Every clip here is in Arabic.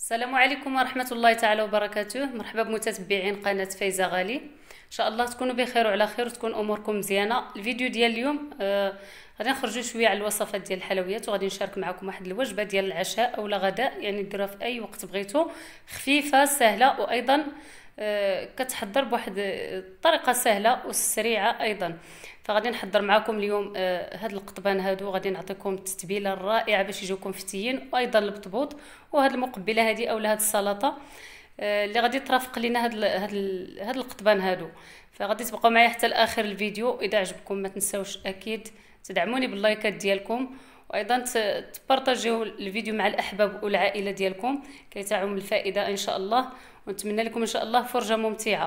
السلام عليكم ورحمة الله تعالى وبركاته. مرحبا بمتتبعين قناة فايزة غالي. ان شاء الله تكونوا بخير وعلى خير وتكون اموركم مزيانه. الفيديو ديال اليوم غادي نخرجوا شويه على الوصفات ديال الحلويات، وغادي نشارك معكم واحد الوجبه ديال العشاء او غداء، يعني ديروها في اي وقت بغيتو، خفيفه سهله، وايضا كتحضر بواحد الطريقه سهله وسريعه ايضا. فغادي نحضر معكم اليوم هاد القطبان هادو، غادي نعطيكم التتبيله الرائعه باش يجيوكم فتيين، وايضا البطبوط، وهاد المقبله هادي اولا هاد السلطه اللي غادي ترافق لينا هاد القطبان هادو. فغادي تبقاو معايا حتى لاخر الفيديو. اذا عجبكم ما تنساوش اكيد تدعموني باللايكات ديالكم، وايضا تبارطاجيو الفيديو مع الاحباب والعائله ديالكم كي تعم الفائده ان شاء الله. ونتمنى لكم ان شاء الله فرجه ممتعه.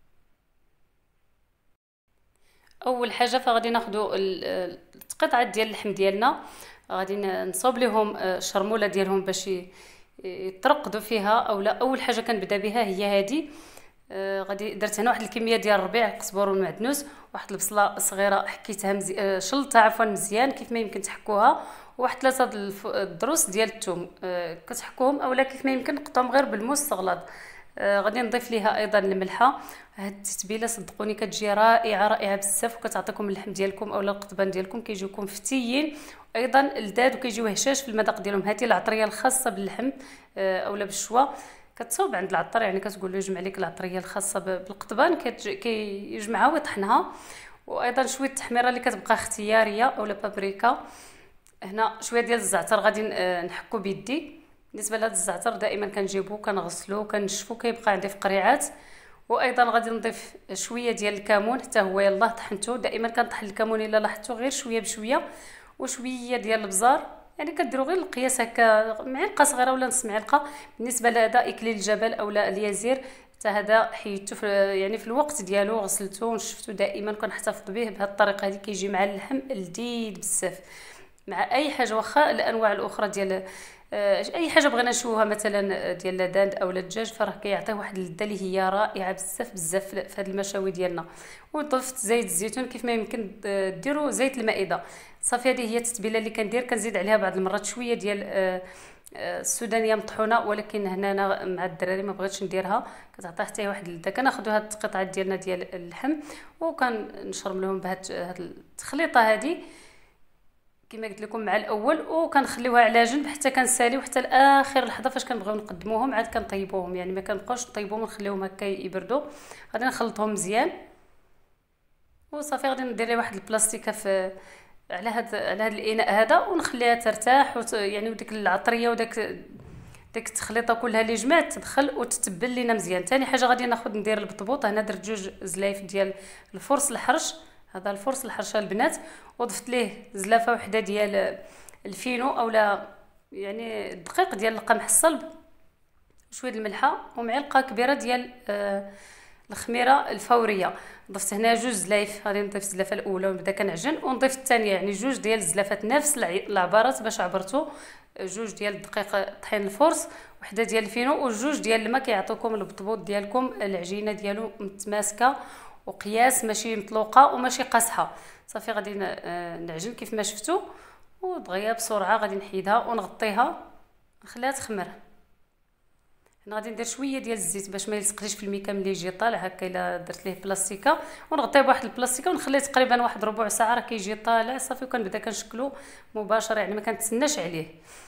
اول حاجه فغادي ناخذوا القطعه ديال اللحم ديالنا، غادي نصوب لهم الشرموله ديالهم باش يترقدوا فيها. اولا اول حاجه كنبدا بها هي هذه. غادي درت هنا واحد الكميه ديال الربيع، القزبر والمعدنوس، واحد البصله صغيره حكيتها شلتها عفوا مزيان كيف ما يمكن تحكوها، وواحد 3 الضروس ديال الثوم كتحكوهم، اولا كيف ما يمكن نقطعهم غير بالموس صغلط. غادي نضيف ليها ايضا الملحه. هاد التتبيله صدقوني كتجي رائعه رائعه بزاف، وكتعطيكم اللحم ديالكم اولا القطبان ديالكم كيجيوكم فتيين، وايضا لذاذ، وكيجيو هشاش في المذاق ديالهم. هذه العطريه الخاصه باللحم اولا بالشوا، كتصوب عند العطار، يعني كتقول له يجمع لك العطريه الخاصه بالقطبان، كيجمعها ويطحنها. وايضا شويه التحميره اللي كتبقى اختياريه اولا بابريكا. هنا شويه ديال الزعتر غادي نحكو بيدي. بالنسبه لهذا الزعتر دائما كنجيبو كنغسلو كنشفو، كيبقى عندي في قريعات. وايضا غادي نضيف شويه ديال الكمون، حتى هو يلاه طحنته. دائما كنطحن الكمون الا لاحظتو غير شويه بشويه. وشويه ديال البزار، يعني كديروا غير القياس هكا، معلقه صغيره ولا نص معلقه. بالنسبه لهذا اكليل الجبل اولا اليزير، حتى هذا حيدته يعني في الوقت ديالو، غسلته ونشفته. دائما كنحتفظ به بهذه الطريقه هذه، كيجي مع اللحم لذيذ بزاف، مع اي حاجه، واخا الانواع الاخرى ديال اي حاجه بغينا نشوفها مثلا ديال لداند اولا الدجاج، فراه كيعطيه واحد اللذه اللي هي رائعه بزاف بزاف في هذه المشاوي ديالنا. وضفت زيت الزيتون كيف ما يمكن ديروا زيت المائده. صافي هذه هي التتبيله اللي كندير. كنزيد عليها بعض المرات شويه ديال السودانيه مطحونه، ولكن هنا انا مع الدراري ما بغيتش نديرها، كتعطي حتى واحد اللذه. كناخذوا هاد القطعه ديالنا ديال اللحم وكنشرم لهم بهاد التخليطه هذه كما قلت لكم مع الاول، وكنخليوها على جنب حتى كنساليو حتى لاخر لحظه فاش كنبغيو نقدموهم، عاد كنطيبوهم، يعني ما كنبقاوش نطيبوهم ونخليوهم هكا يبردوا. غادي نخلطهم مزيان وصافي. غادي ندير ليه واحد البلاستيكه في على هاد الاناء هذا، ونخليها ترتاح يعني وديك العطريه ديك التخليطه كلها اللي جمعت تدخل وتتبل لينا مزيان. ثاني حاجه غادي ندير البطبوط. هنا درت 2 زلايف ديال الفرص الحرش، هذا الفرص الحرشه البنات، وضفت ليه زلافه وحده ديال الفينو اولا يعني الدقيق ديال القمح الصلب، شويه الملحه، ومعلقه كبيره ديال الخميره الفوريه. ضفت هنا 2 زلايف، غادي نضيف الزلافه الاولى ونبدا كنعجن، ونضيف الثانيه، يعني 2 ديال الزلافات نفس العبارات باش عبرتو. 2 ديال الدقيق طحين الفرص، وحده ديال الفينو، و2 ديال الماء، كيعطيوكم البطبوط ديالكم العجينه ديالو متماسكه وقياس، ماشي مطلوقه وماشي قاصحه. صافي غادي نعجن كيف ما شفتوا، ودغيا بسرعه غادي نحيدها ونغطيها نخليها تخمر. هنا غادي ندير شويه ديال الزيت باش ما يلصقليش في الميكا ملي يجي طالع هكا، الا درت ليه بلاستيكه، ونغطيه بواحد البلاستيكه ونخليه تقريبا واحد ربع ساعه، راه كيجي طالع صافي. وكنبدا كنشكلو مباشره، يعني ما كنتسناش عليه.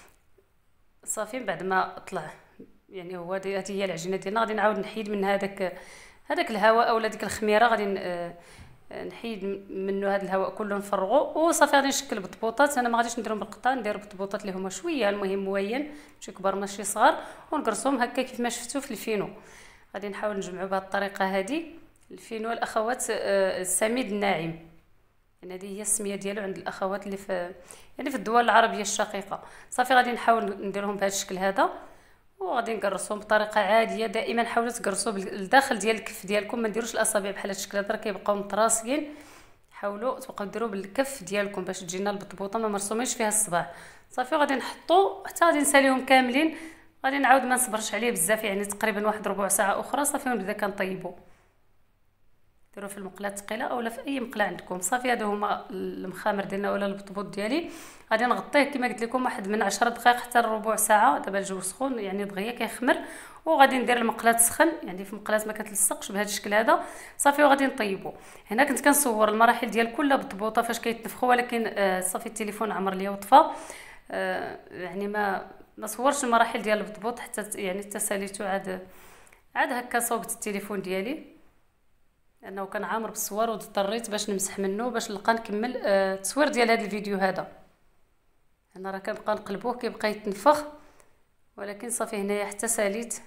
صافي من بعد ما طلع، يعني هو هذه هي العجينه ديالنا. غادي نعاود نحيد من هذاك الهواء اولا ديك الخميره، غادي نحيد منه هذا الهواء كله نفرغه، وصافي غادي نشكل بطبوطات. انا ما غاديش نديرهم بالقطع، ندير بطبوطات اللي هما شويه المهم موين، ماشي كبار ماشي صغار، ونقرصهم هكا كيف ما شفتوا في الفينو. غادي نحاول نجمعوا بهذه الطريقه هذه. الفينو الاخوات السميد الناعم، يعني هذه هي السميه ديالو عند الاخوات اللي يعني في الدول العربيه الشقيقه. صافي غادي نحاول نديرهم بهذا الشكل هذا، وغادي نقرصهم بطريقه عاديه. دائما حاولوا تقرصوا بالداخل ديال الكف ديالكم، ما ديروش الاصابع بحال هذا الشكل هذا، راه كيبقاو متراصين. حاولوا تبقاو ديروا بالكف ديالكم باش تجينا البطبوطه ما مرسومينش فيها الصباع. صافي غادي نحطو حتى غادي نساليهم كاملين. غادي نعاود ما نصبرش عليه بزاف، يعني تقريبا واحد ربع ساعه اخرى صافي ونبدا كنطيبو. ديروه في المقله الثقيله اولا في اي مقله عندكم. صافي هادو هما المخامر ديالنا ولا البطبوط ديالي. غادي نغطيه كما قلت لكم واحد من 10 دقائق حتى ربع ساعه. دابا الجو سخون يعني دغيا كيخمر، وغادي ندير المقله تسخن يعني في مقلات ما كتلصقش بهذا الشكل هذا. صافي وغادي نطيبو. هنا كنت كنصور المراحل ديال كل بطبوطه فاش كيتنفخوا، ولكن صافي التليفون عمر ليا وطفى، يعني ما صورش المراحل ديال البطبوط حتى يعني تساليتو عاد هكا صوبت التليفون ديالي لانه كان عامر بالصور، واضطريت باش نمسح منه باش نلقى نكمل التصوير ديال هذا الفيديو هذا. انا راه كنبقى نقلبوه كيبقى يتنفخ، ولكن صافي هنايا حتى ساليت.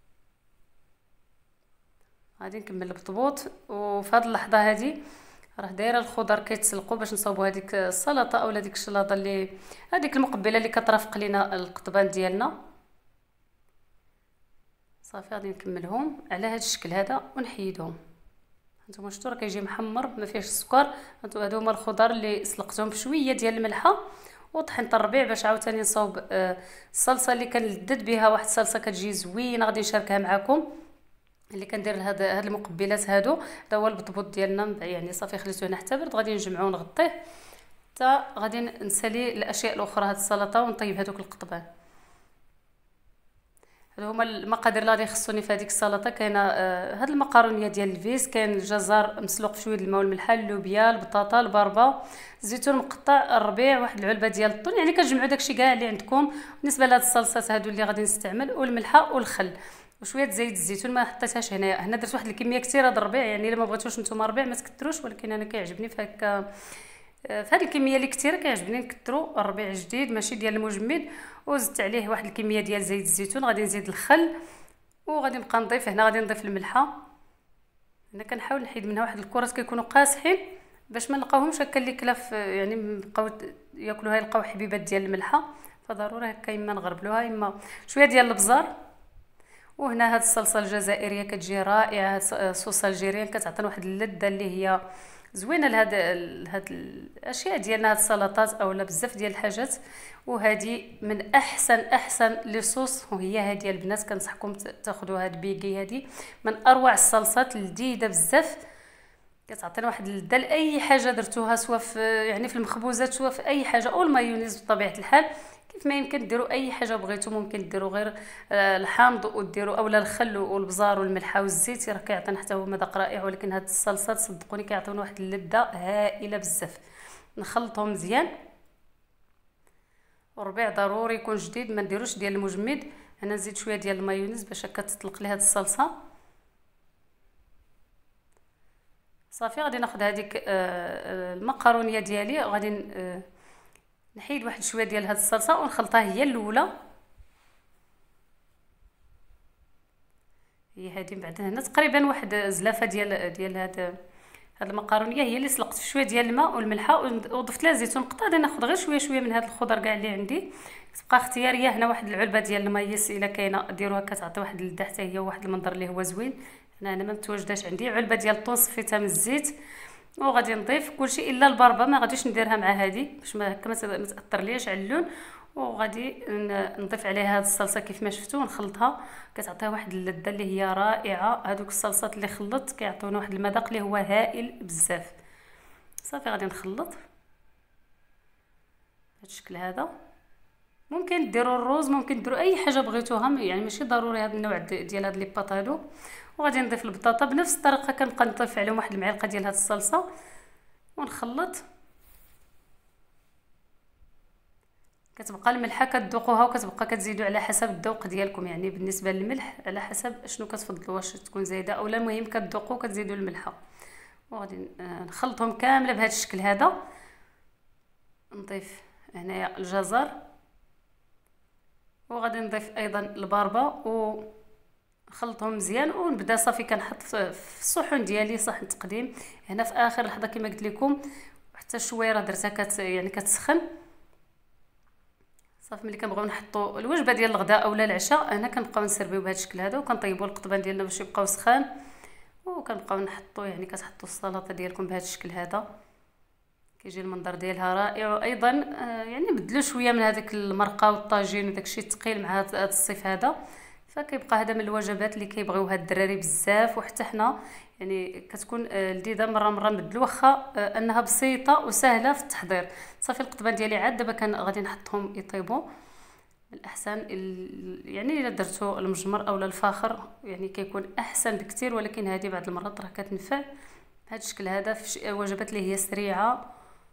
غادي نكمل البطبوط. وفي هذه اللحظه هذه راه دايره الخضر كيتسلقوا باش نصاوبوا هذيك السلطه اولا ديك الشلاضه اللي هذيك المقبله اللي كترافق لينا القضبان ديالنا. صافي غادي نكملهم على هذا الشكل هذا ونحيدهم. هانتوما شفتوا راه كيجي محمر ما فيهش السكر. هادو هما الخضر اللي سلقتهم بشويه ديال الملحه وطحنت الربيع باش عاوتاني نصاوب الصلصه اللي كنلدد بها. واحد الصلصه كتجي زوينه غادي نشاركها معكم، اللي كندير هاد المقبلات هادو. هذا هو البطبوط ديالنا يعني. صافي خليته هنا حتى برد، غادي نجمعوه ونغطيه حتى غادي نسالي الاشياء الاخرى هاد السلطه ونطيب هذوك القطبان. هادو هما المقادير اللي غادي يخصوني في هذيك السلطه. كاينه هاد المقارونيه ديال الفيس، كاين الجزر مسلوق في شويه الماء والملح، اللوبيا، البطاطا، البربه، الزيتون مقطع، الربيع، واحد العلبه ديال الطون، يعني كنجمعوا داكشي كاع اللي عندكم. بالنسبه لهاد الصلصات هادو اللي غادي نستعمل، والملحه والخل وشويه زيت الزيتون ما حطيتهاش هنا درت واحد الكميه كثيره د الربيع، يعني الا ما بغيتوش نتوما ربيع ما تكثروش، ولكن انا كيعجبني في هكا في هذه الكميه اللي كثيره كيعجبني نكثروا الربيع جديد ماشي ديال المجمد. وزدت عليه واحد الكميه ديال زيت الزيتون. غادي نزيد الخل وغادي نبقى نضيف هنا. غادي نضيف الملحه. انا كنحاول نحيد منها واحد الكرات كيكونوا قاصحين باش ما نلقاوهمش هكا اللي كلاف، يعني بقاو ياكلوها يلقاو حبيبات ديال الملحه. فضروري هكا اما نغربلوها اما شويه ديال البزار. وهنا هاد الصلصه الجزائريه كتجي رائعه. هاد صوص الجيريان كتعطينا واحد اللذه اللي هي زوينه لهاد الاشياء ديالنا، هاد السلطات اولا بزاف ديال الحاجات. وهذه من احسن لي صوص، وهي هذه البنات كنصحكم تاخذوا هاد بيغي. هذه من اروع الصلصات، لذيذه بزاف، كتعطينا واحد اللذه لاي حاجه درتوها، سواء في يعني في المخبوزات سواء في اي حاجه، او المايونيز بطبيعه الحال. كيف ما يمكن ديروا اي حاجه بغيتو، ممكن ديروا غير الحامض وديروا اولا الخل والبزار والملحه والزيت، راه كيعطينا حتى هو مذاق رائع. ولكن هاد الصلصات صدقوني كيعطيونا واحد اللذه هائله بزاف. نخلطهم مزيان. والربيع ضروري يكون جديد، ما نديروش ديال المجمد. انا نزيد شويه ديال المايونيز باش هكا تطلق لي هاد الصلصه. صافي غادي ناخذ هذيك المقارونيه ديالي، غادي نحيد واحد شويه ديال هاد الصلصه ونخلطها هي الاولى. هي هذه بعد هنا تقريبا واحد زلافه ديال هاد المقارونيه، هي اللي سلقت في شويه ديال الماء والملحه وضفت لها زيتون مقطع. غادي ناخذ غير شويه من هاد الخضر كاع اللي عندي، تبقى اختياريه. هنا واحد العلبه ديال المايس الا كاينه ديروها، كتعطي واحد اللذه حتى هي واحد المنظر اللي هو زوين. انا ما متواجداش عندي. علبه ديال الطون صفيتها من الزيت. وغادي نضيف كلشي الا البربه، ما غاديش نديرها مع هذه باش ما هكا ما تاثر ليش على اللون. وغادي نضيف عليها هذه الصلصه كيف ما شفتوا ونخلطها، كتعطيها واحد اللذه اللي هي رائعه. هذوك الصلصات اللي خلطت كيعطيونا واحد المذاق اللي هو هائل بزاف. صافي غادي نخلط بهذا الشكل هذا. ممكن ديروا الروز، ممكن ديروا اي حاجه بغيتوها، يعني ماشي ضروري هذا النوع ديال هاد لي باط هادو. وغادي نضيف البطاطا بنفس الطريقه، كنبقى نضيف عليهم واحد المعلقه ديال هاد الصلصه ونخلط. كتبقى الملحه كتذوقوها وكتبقى كتزيدوا على حسب الذوق ديالكم، يعني بالنسبه للملح على حسب شنو كتفضلوا، واش تكون زايده اولا. المهم كتذوقوا وكتزيدوا الملحه. وغادي نخلطهم كامله بهذا الشكل هذا. نضيف هنايا الجزر، وغادي نضيف ايضا البربه ونخلطهم مزيان. ونبدا صافي كنحط في الصحن ديالي، صحن تقديم. هنا في اخر لحظه كما قلت لكم، حتى شويه راه درتها يعني كتسخن. صافي ملي كنبغيو نحطوا الوجبه ديال الغداء اولا العشاء، هنا كنبقاو نسربيو بهذا الشكل هذا، وكنطيبوا القطبان ديالنا باش يبقاو سخان. وكنبقاو نحطوا يعني كتحطوا السلطه ديالكم بهذا الشكل هذا، كيجي المنظر ديالها رائع. وايضا يعني بدلوا شويه من هذيك المرقه والطاجين وداك الشيء الثقيل مع هذا الصيف هذا، فكيبقى هذا من الوجبات اللي كيبغيوها الدراري بزاف، وحتى حنا يعني كتكون لذيذه مره نبدلو، واخا انها بسيطه وسهله في التحضير. صافي القطبان ديالي عاد دابا كان غادي نحطهم يطيبوا. الاحسن يعني الا درتو المجمر اولا الفاخر يعني كيكون احسن بكثير، ولكن هذه بعض المرات راه كتنفع بهذا الشكل هذا في وجبات اللي هي سريعه،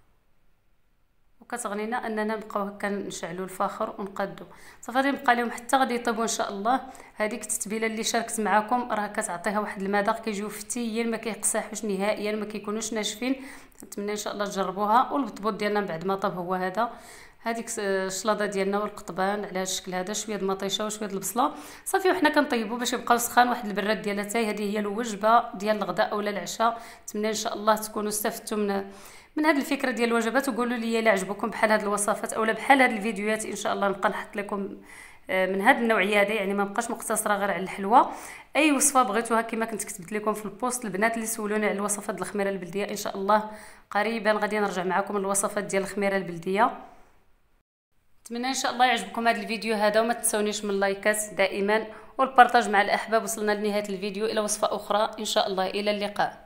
وكتغنينا اننا نبقاو هكا نشعلوا الفاخر ونقادو. صافي غادي نبقى لهم حتى غادي يطيبوا ان شاء الله. هذيك التتبيله اللي شاركت معكم راه كتعطيها واحد المذاق، كيجيو فتيين ما كيقصحوش نهائيا، ما كيكونوش ناشفين. نتمنى ان شاء الله تجربوها. والبطبوط ديالنا بعد ما طاب هو هذا، هذيك الشلاضه ديالنا والقطبان على هذا الشكل هذا، شويه د المطيشه وشويه د البصله. صافي وحنا كنطيبوا باش يبقاو سخان واحد البراد ديال اتاي. هذه هي الوجبه ديال الغداء اولا العشاء. نتمنى ان شاء الله تكونوا استفدتوا من هذه الفكره ديال الوجبات، وقولوا لي الا عجبكم بحال هذه الوصفات اولا بحال هذه الفيديوهات. ان شاء الله نبقى نحط لكم من هذه النوعيه هذه، يعني ما بقاش مقتصره غير على الحلوى. اي وصفه بغيتوها كما كنت كتبت لكم في البوست، البنات اللي سولوني على الوصفات ديال الخميره البلديه، ان شاء الله قريبا غادي نرجع معكم الوصفات ديال الخميره البلديه. نتمنى ان شاء الله يعجبكم هذا الفيديو هذا، وما تنسونيش من اللايكات دائما والبارطاج مع الاحباب. وصلنا لنهايه الفيديو، الى وصفه اخرى ان شاء الله، الى اللقاء.